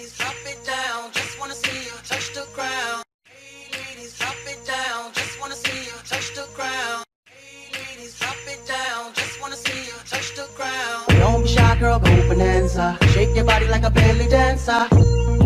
ladies, drop it down. Just wanna see you touch the ground. Hey ladies, drop it down. Just wanna see you touch the ground. Hey ladies, drop it down. Just wanna see you touch the ground. Don't be shy, girl, go bonanza. Shake your body like a belly dancer.